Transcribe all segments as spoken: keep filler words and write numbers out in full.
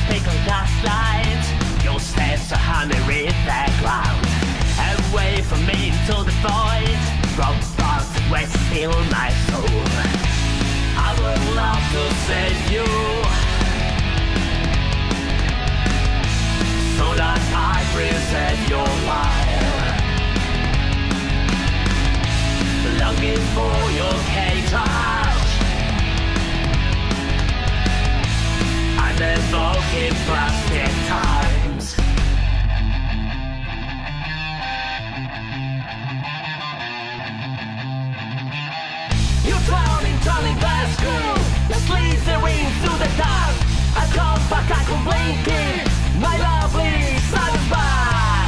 speak of gaslight. Your steps are hammering the ground. Away from me into the void, from thoughts that steal my soul. I would love to save you, so that I preserve your life. Longing for your K-touch, I'm evoking plastic times. You drowning, drowning glass screw, the slithering through the dark. I come back, I come blinking, my lovely silent bar.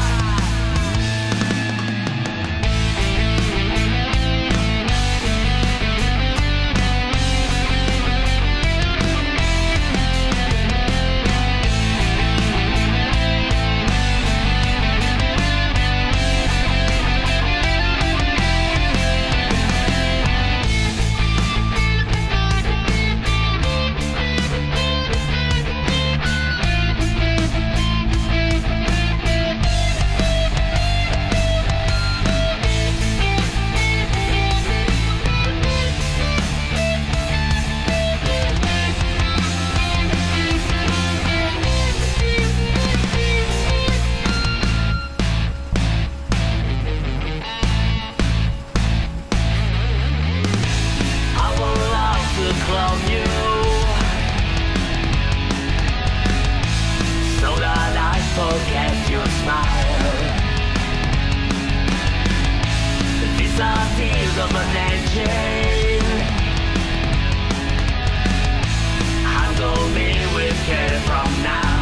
Forget your smile. These are tears of an angel. Handle me with care from now.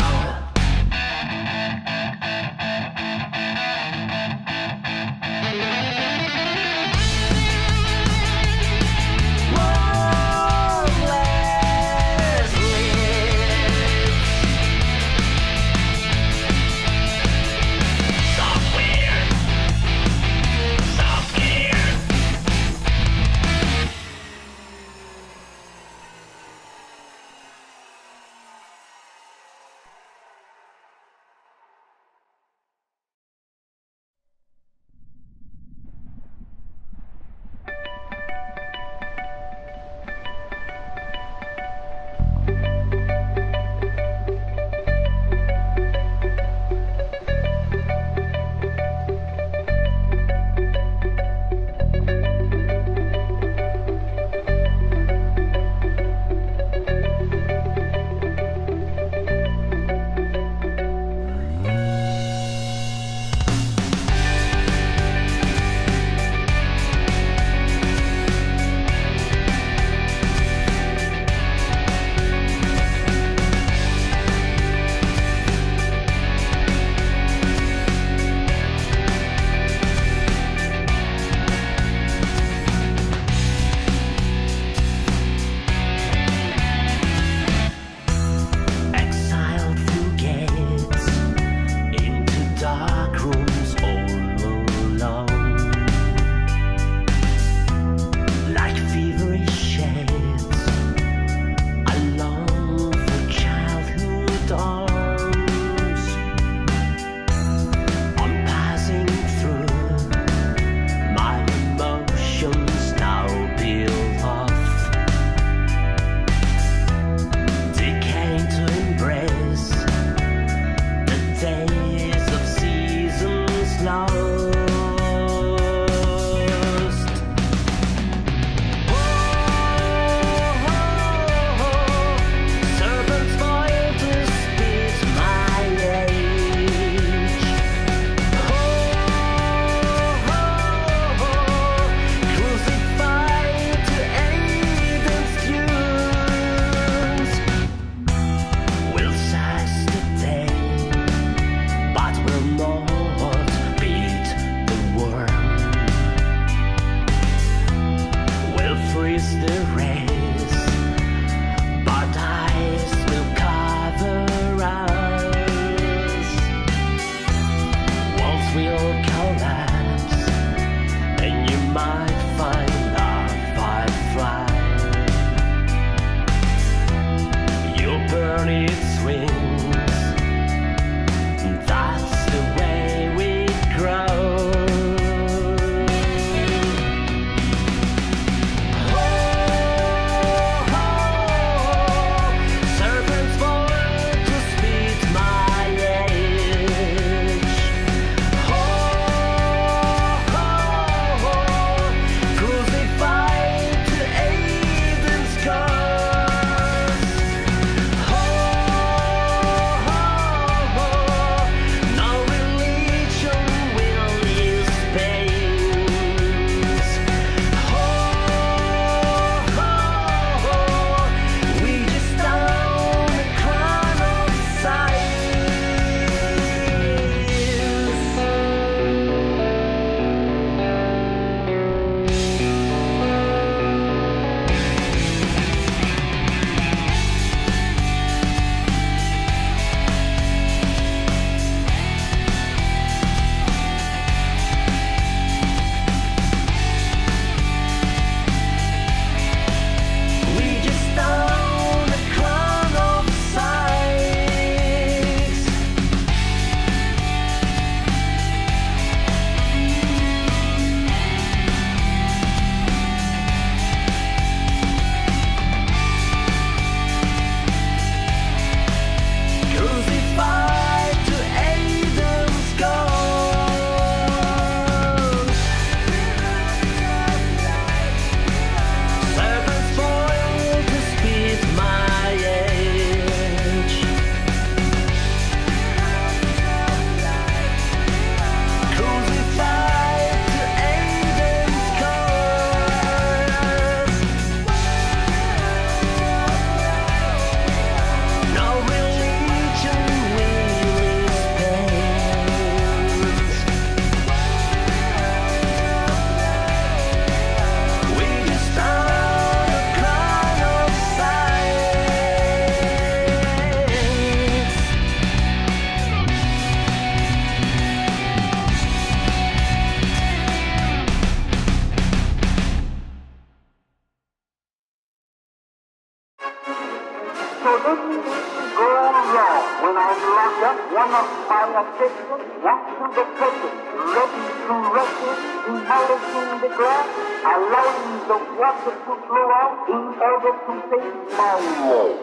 was locked up, one of my officials walked through the prison, ready to wrestle, he held it in the glass, allowing the water to flow out in order to take my role.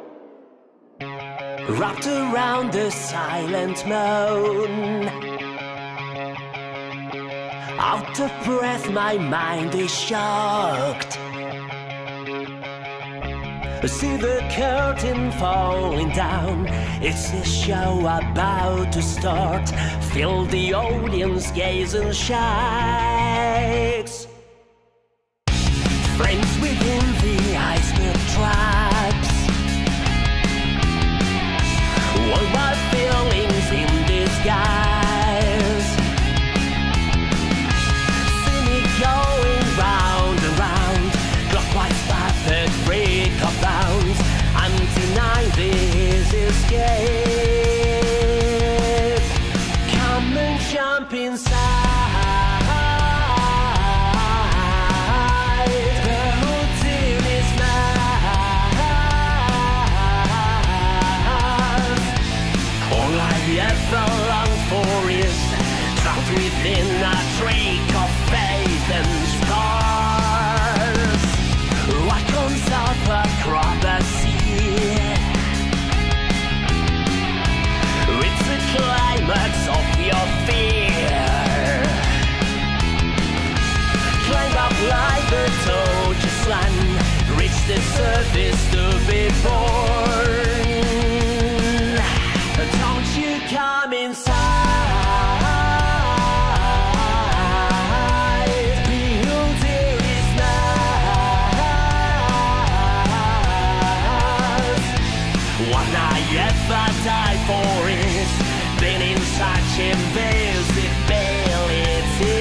Wrapped around the silent moon, out of breath, my mind is shocked. See the curtain falling down, it's the show about to start. Feel the audience gaze and shakes. Frames within the iceberg traps, all my feelings in disguise. See me going round and round, clockwise backward, break of bounds, undeniably escape. Come and jump inside. The routine is mine. All I ever long for is trapped within a trick of faith and scars. Icons of acrobacy, it's the climax of your fear. Climb up like a tortoise land, reach the surface to be born. Don't you come inside, behold here is nice. What I ever die for is being in such invisibility.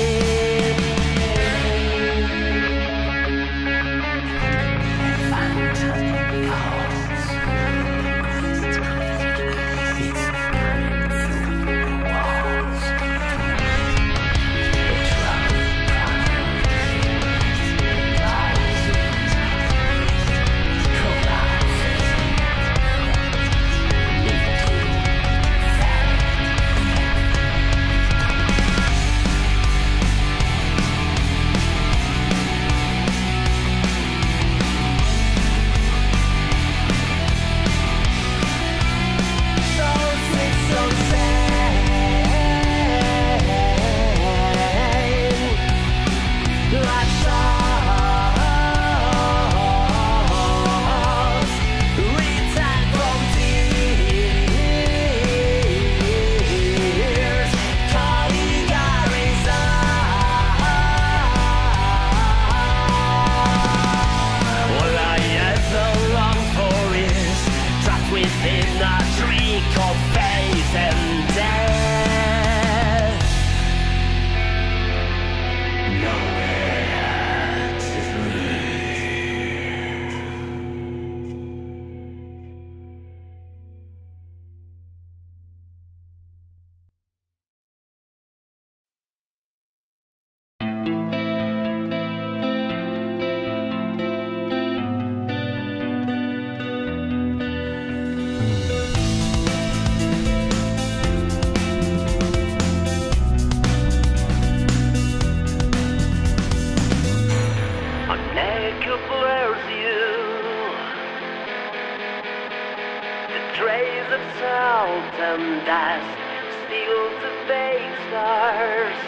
Trace of salt and dust, still to fake stars.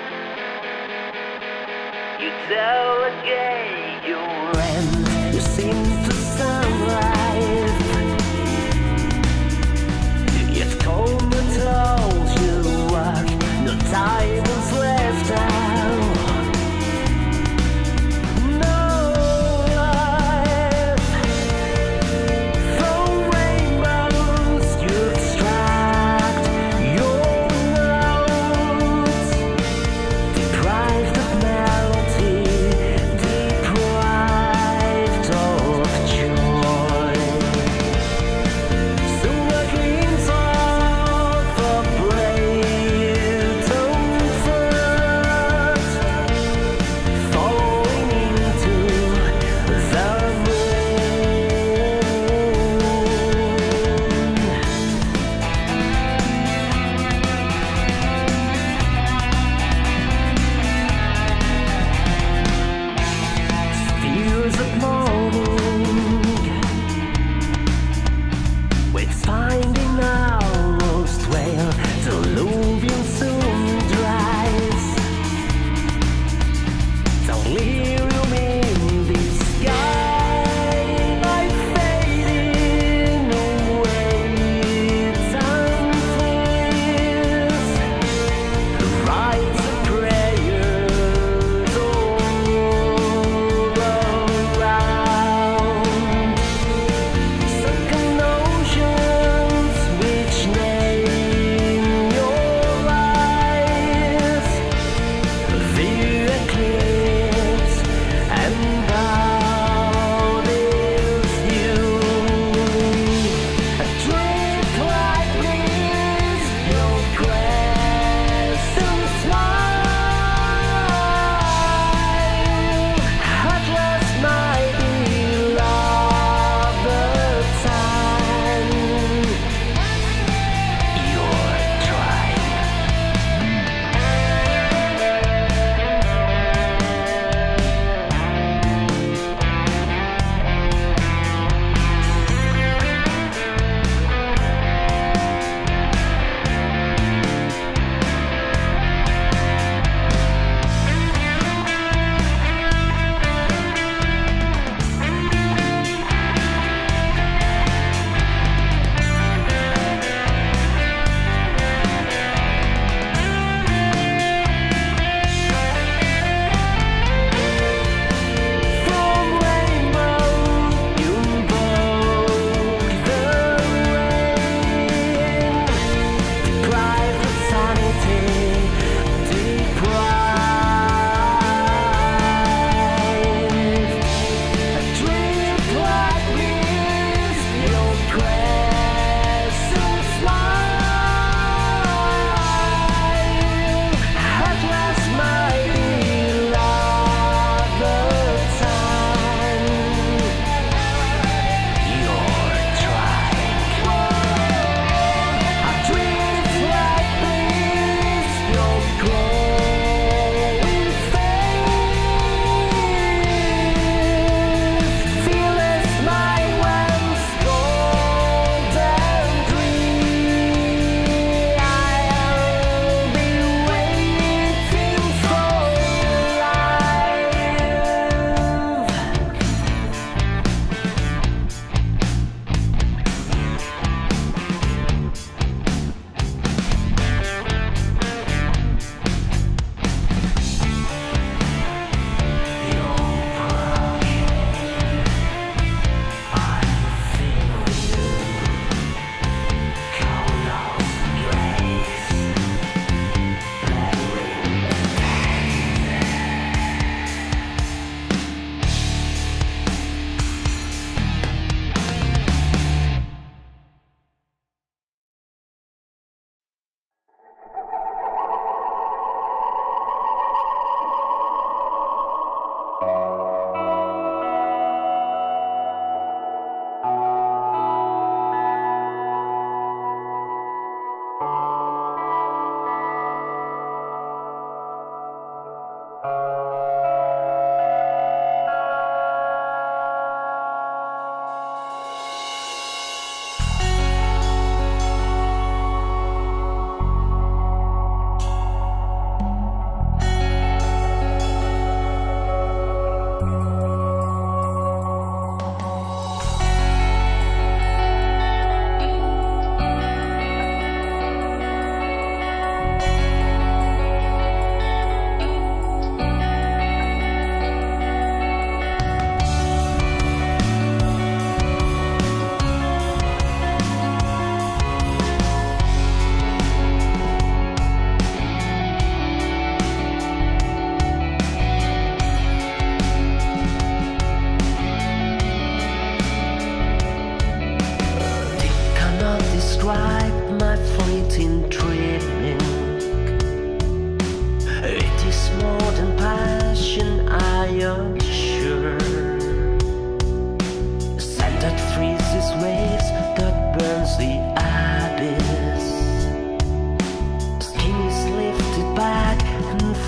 You tell a gay your end, you seem to sunlight. Yet Coleman told you what, no time is left out. Deep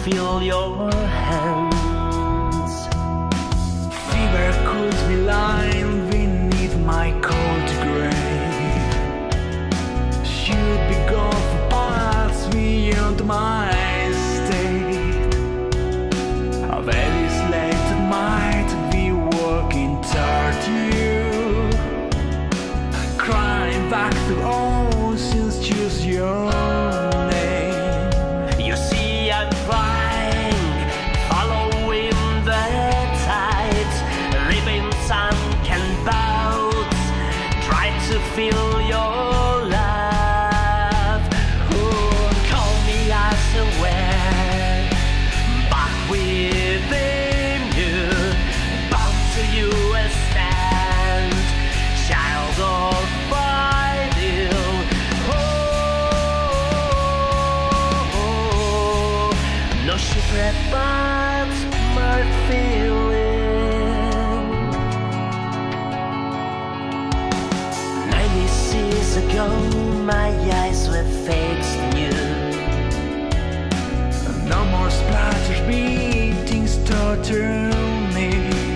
feel your hands. Fever could be lying beneath my cold grave. Should be gone for parts beyond my state. A very late might be walking toward you, crying back to oceans, choose your name. You see I'm flying, following the tides, living sunken boats, try to feel your love. Oh, call me as aware, but within you, bound to you a stand, child of ideal. Oh, no shipwreck but my feeling. Ninety years ago, my eyes were fixed on you. No more splatters beating starter me.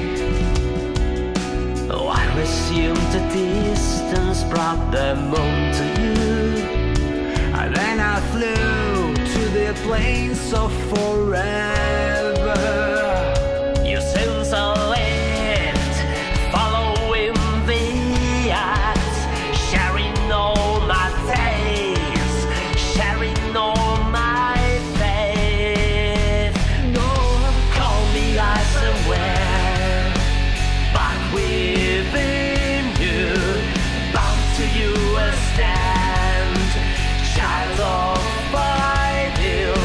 Oh, I resumed the distance, brought the moon to you. And then I flew to the plains of forever. You since I left, following the acts, sharing all my days, sharing all my faith. No, Call me as aware, but within you, bound to you a stand, child of ideal.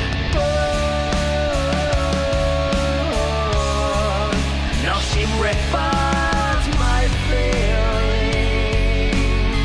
Oh, no shipwreck but my feeling.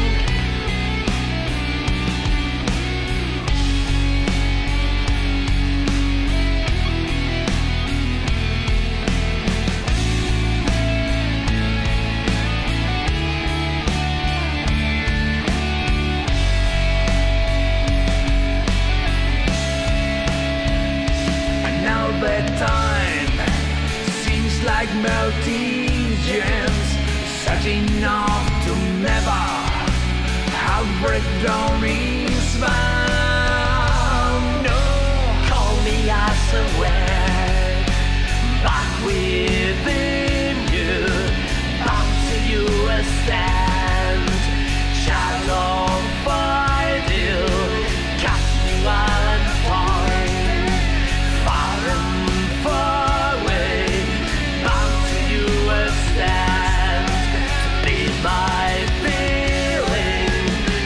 and now that time seems like melting gems, setting off to never have breakdown is found. No, Call me as aware, but within you, bound to you a stand, child of ideal, casting and point, far and far away, bound to you a stand, to be my feeling.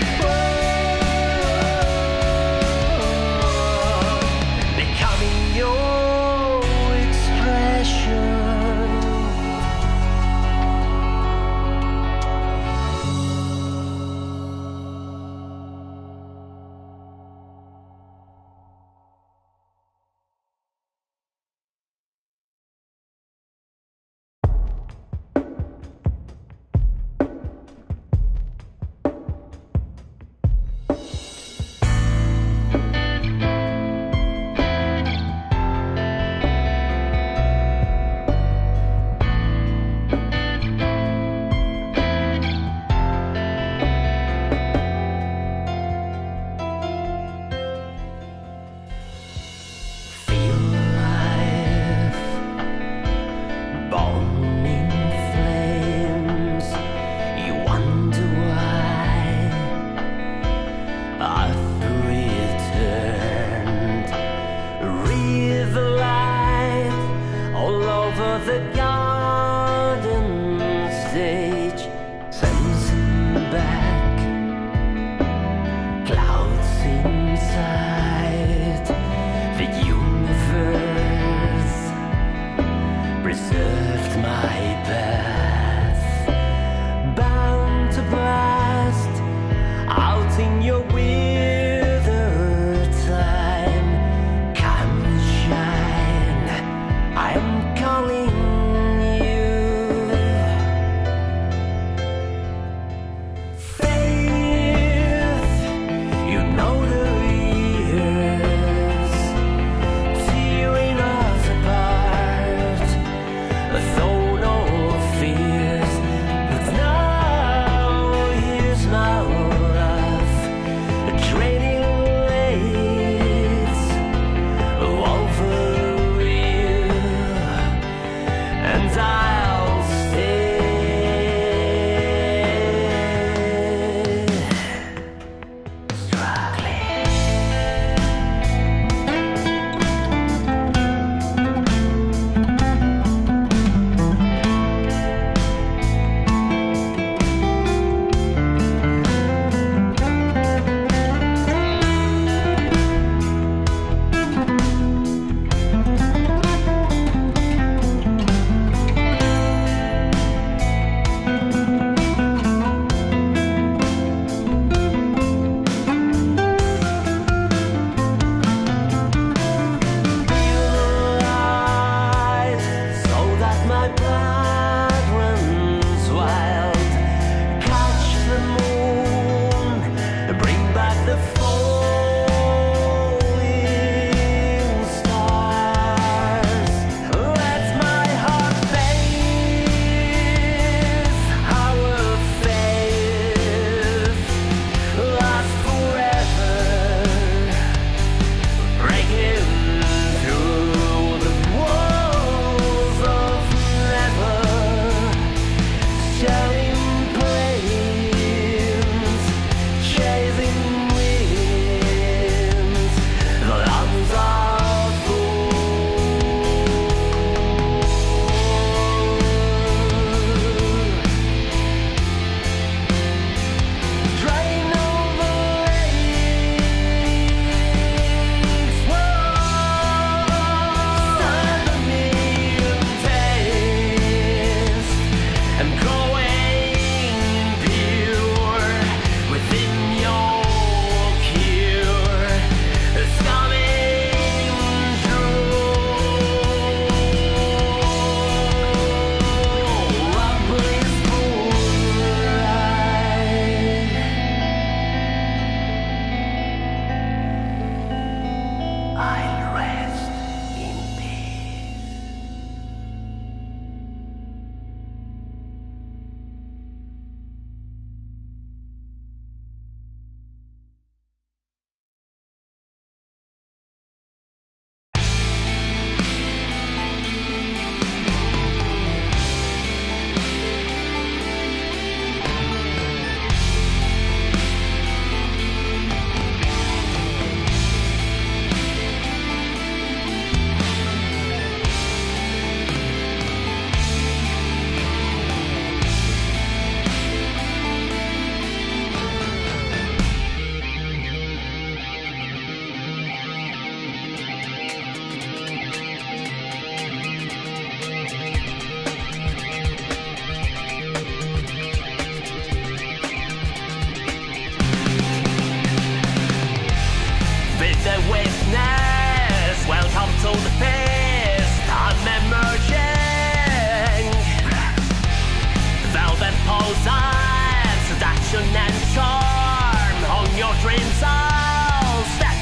Oh, becoming your expression. Feel alive, born in flames. You wonder why I've returned. River light all over the garden stage, sensing back clouds inside the universe, preserved my path, bound to blast out in your withered time. Come and shine, I am calling you. Faith, you know the years, with the witness. Welcome to the feast, I'm emerging. Velvet pose and seduction and charm. On your dreams I'll step.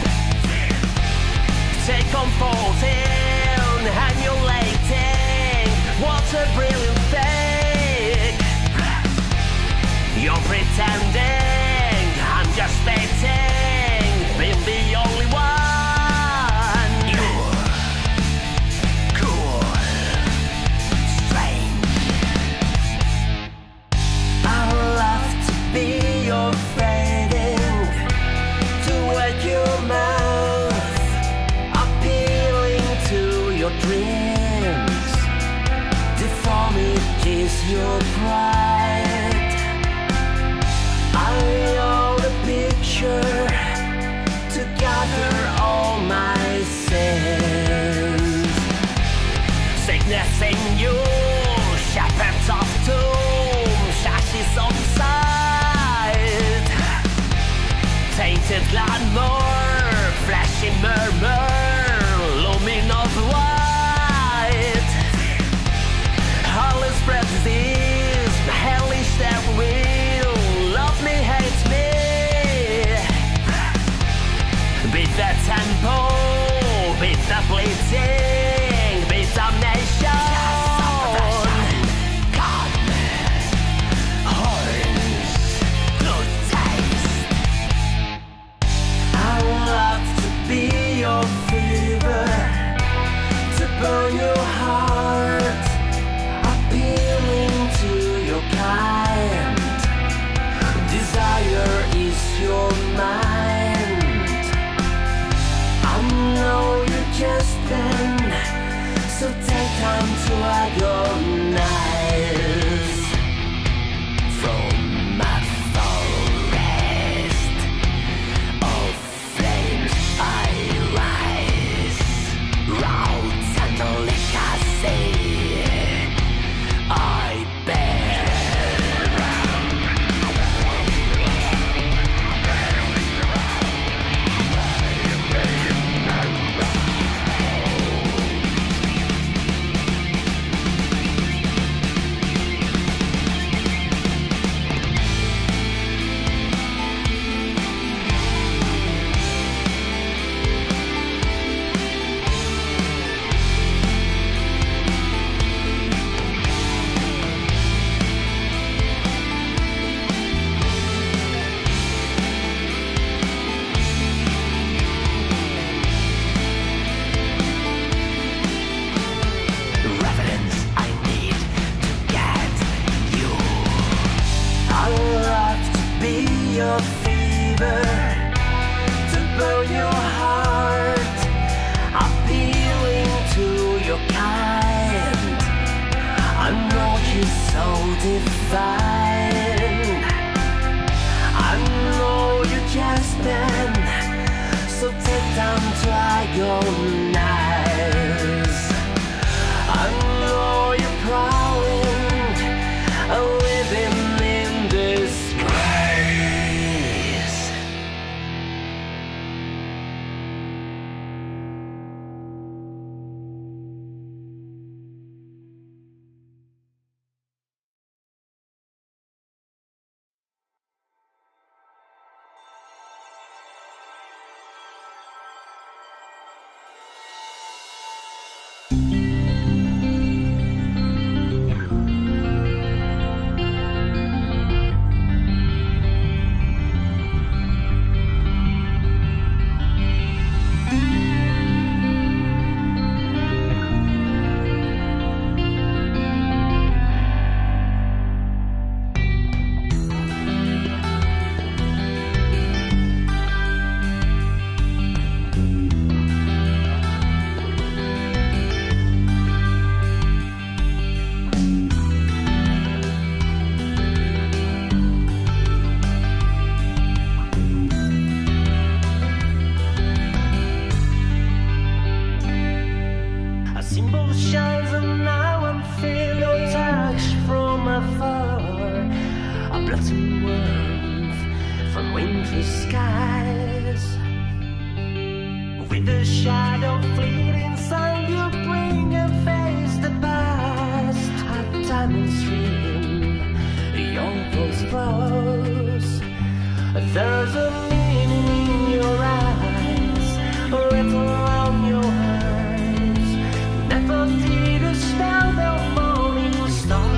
Take comfort in emulating. What a brilliant fake. You're pretending, I'm just betting, being the only one. You're cool, strange. I love to be your fading, to wet your mouth, appealing to your dreams. Deformities your pride. I own a picture to gather all my sins. Sickness in you, shepherds of doom, shashes on the side. Tainted glamour, flashing murmur, looming of white. All is spread disease, hellish that will. Love me, hate me. Beat the tempo, beat the bleeding, beat damnation. God, horns, good taste. I love to be your fever, to burn your heart, appealing to your kind. Desire is your mind. I know you just been, so take time to agonize. From my forest of flames I rise. Routes and legacy I bear. Reverence I need to get you. I love to be your fever, to burn your heart, appealing to your kind. I know you're so divine. I know you just been, so take time to agonize. I know you're prowling, living in disgrace. There's a meaning in your eyes, written on your hands. Never did a spell the morning star.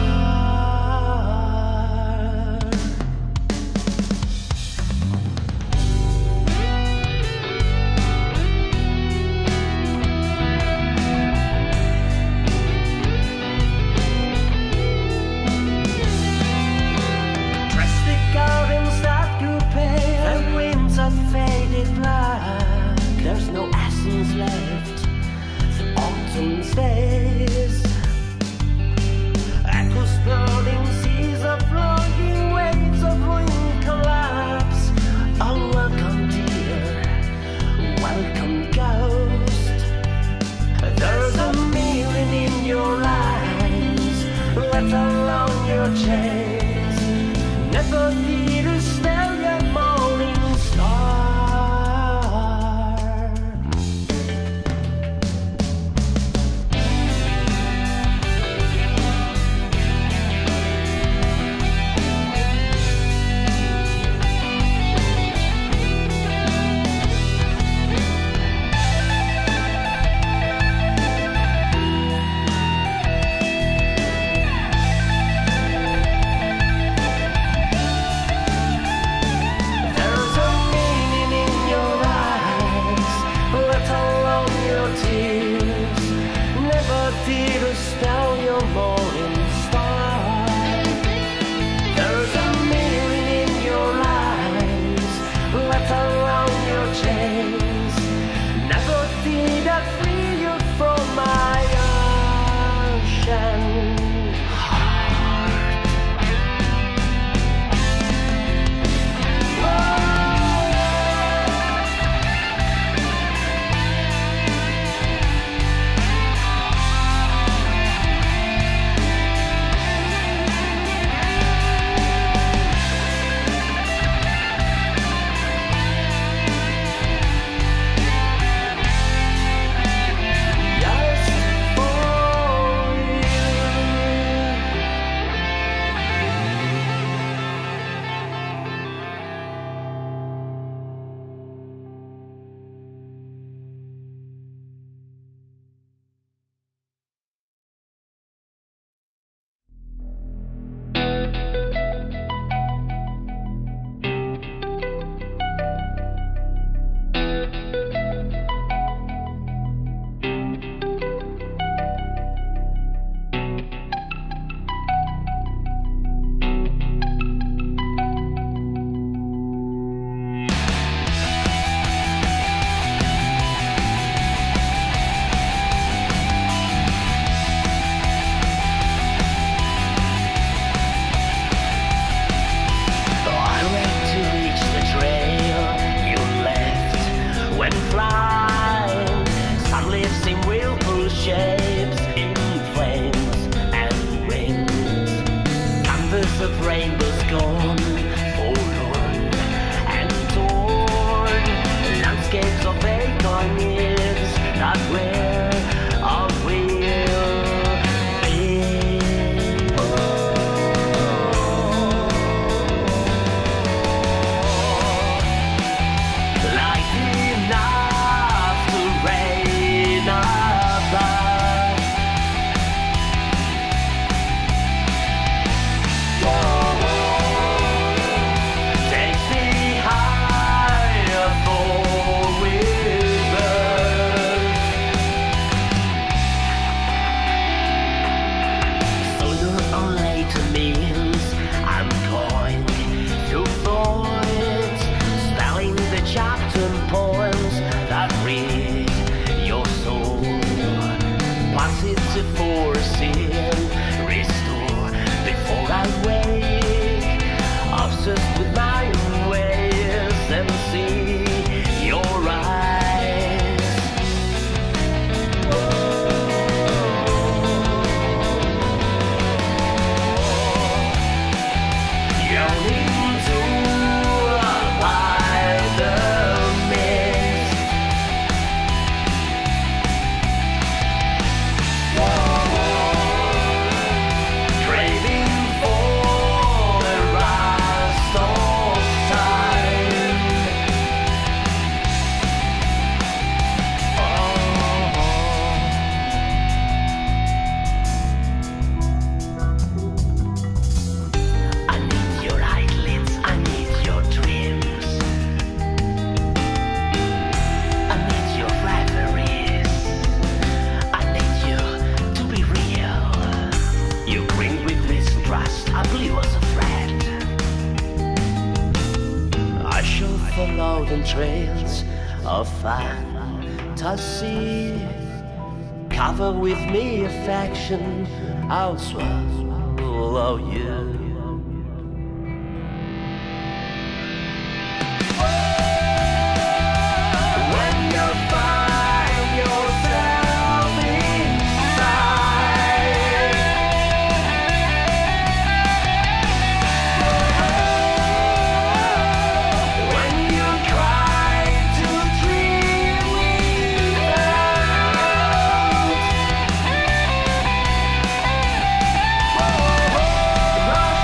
Faded black, there's no essence left. The autumn stays. Echoes floating seas of floating waves of wind collapse. Oh, welcome, dear, welcome, ghost. There's a million in your eyes, let alone your chase. Never did a smell your morning star. golden trails of fantasy. Cover with me affection, I'll swallow you. Rough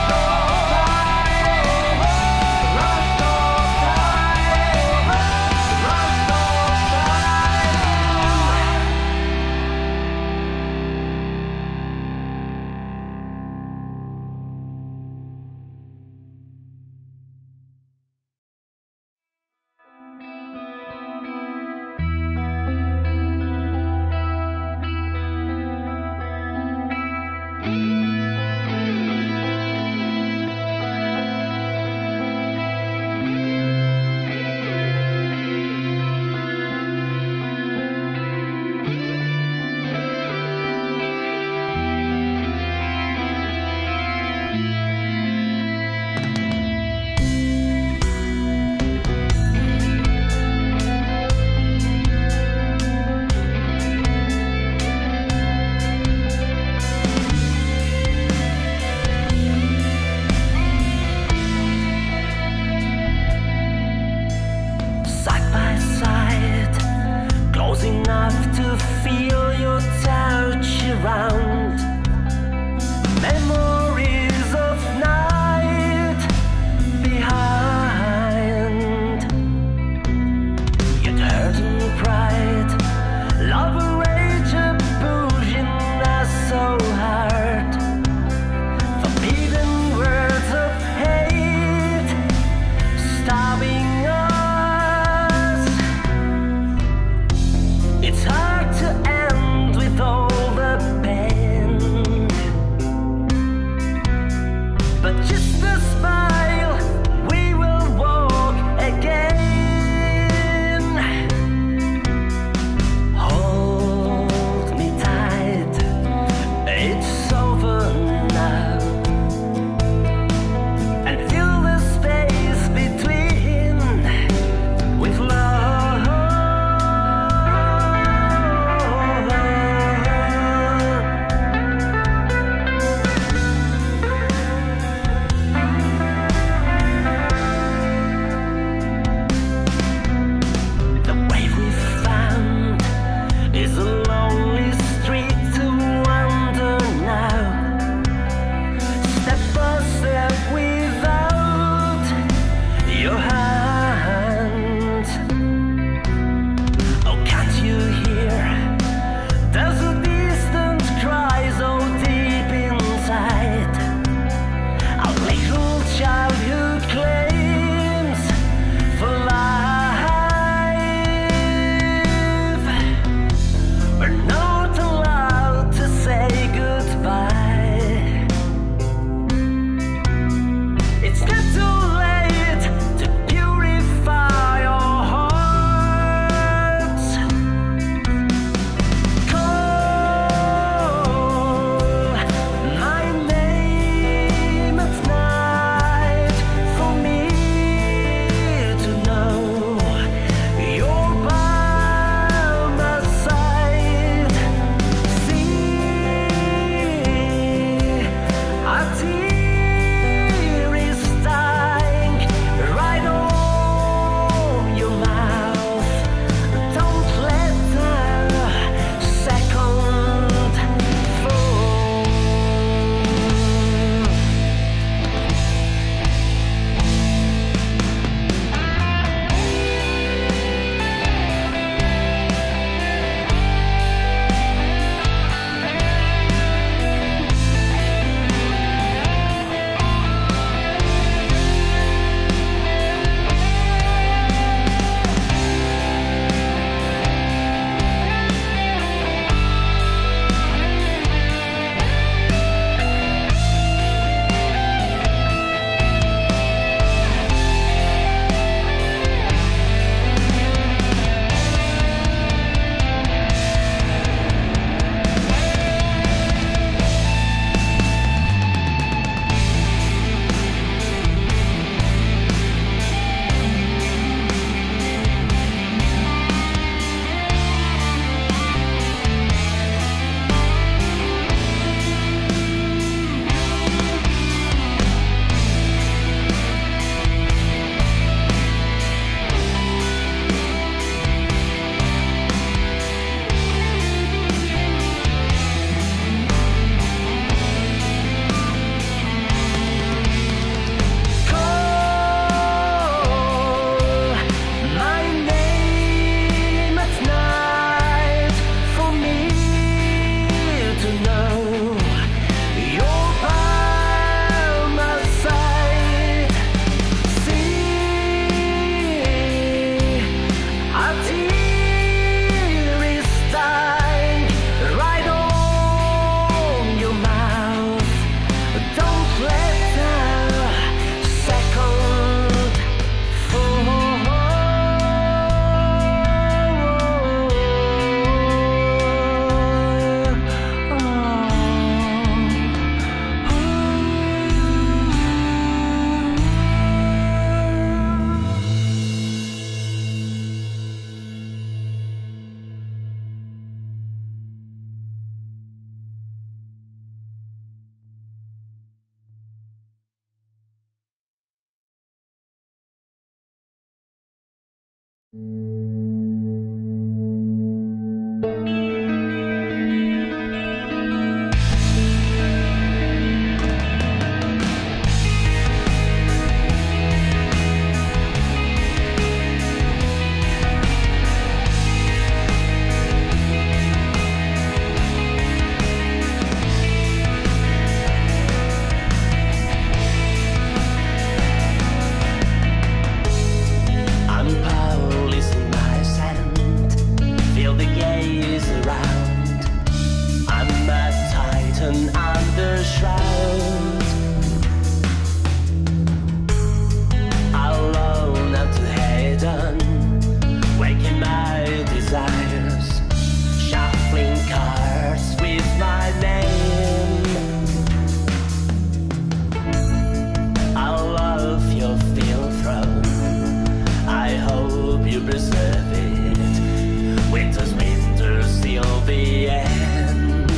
deserve it. Winter's winter's till the end.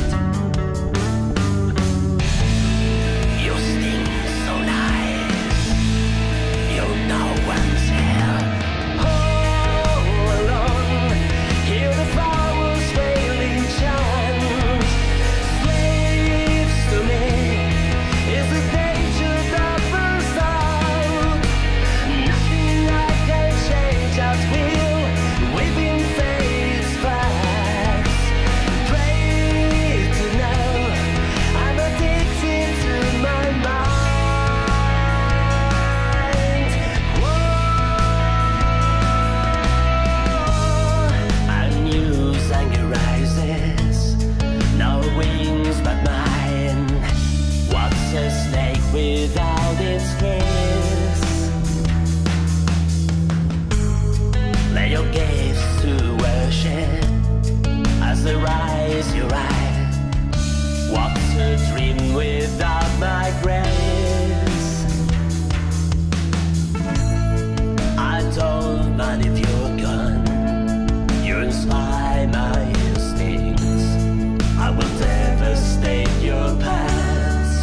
You sting so nice, you know one's here. All alone, hear the flowers failing chant. Slaves to me is the danger that bursts out. Nothing I can change at will, within fate's fast. Pray to know I'm addicted to my mind. Whoa, a news anger rises, no wings but mine. What's a snake without its kiss? Lay your gaze to worship as I rise your eye. What's a dream without my grace? I don't mind if you're gone. You inspire my instincts. I will devastate your paths.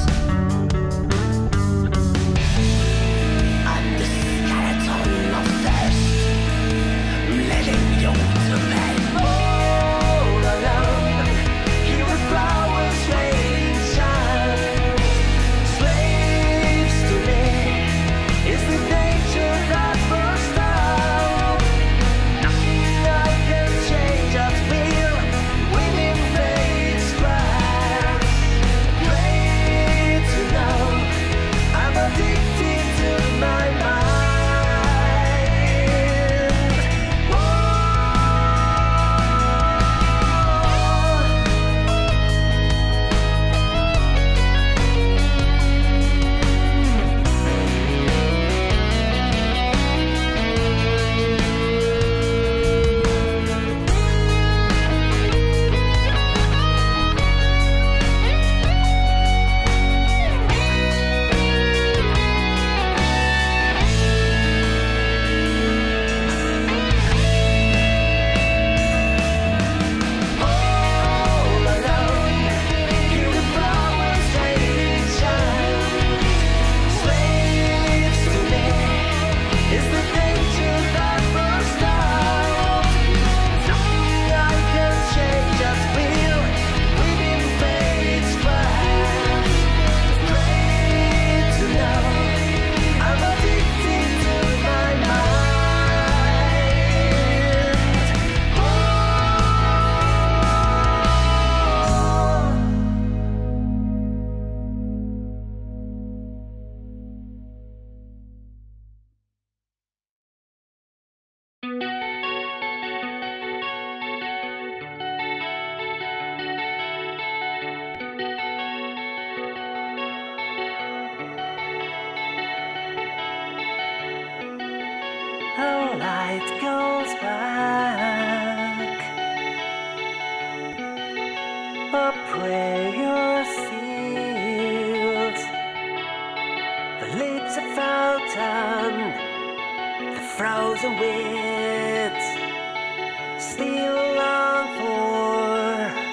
I'm the skeleton of thirst, letting you to me. All alone, hear the flowers raining shine. Slaves to me is the nature that bursts out. Nothing I can change at will, within fate's grasp. Pray to know I'm addicted to my mind. All alone, hear the flowers raining shine. Slaves to me is the danger that bursts out. Nothing I can change at will, within fate's grasp. Pray to know I'm addicted to my mind. How light goes back, a prayer seals. The lips of fountain, the frozen winds still long for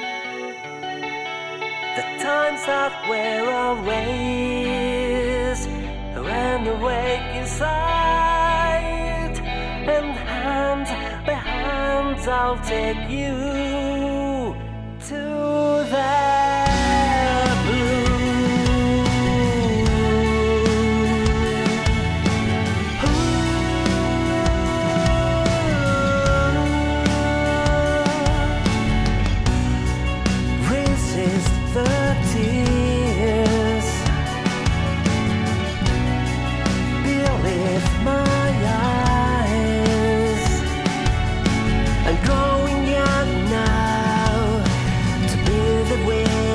the times that were always ran awake inside, and hand by hand I'll take you to the blue. Resist the tears, believe my eyes. I'm growing young now to be the wind.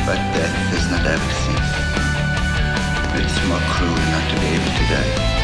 But death is not everything. It's more cruel not to be able to die.